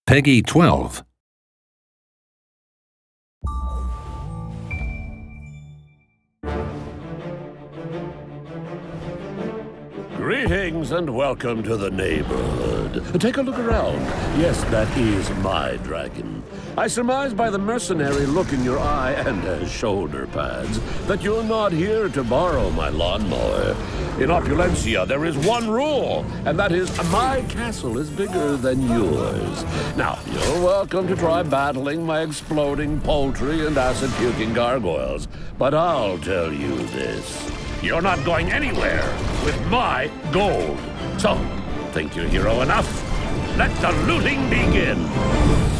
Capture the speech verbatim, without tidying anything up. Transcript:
Peggy twelve. Greetings and welcome to the neighborhood. Take a look around. Yes, that is my dragon. I surmise by the mercenary look in your eye and uh, shoulder pads that you're not here to borrow my lawnmower. In Opulencia, there is one rule, and that is my castle is bigger than yours. Now, you're welcome to try battling my exploding poultry and acid-puking gargoyles, but I'll tell you this. You're not going anywhere with my gold. So, think you're hero enough? Let the looting begin.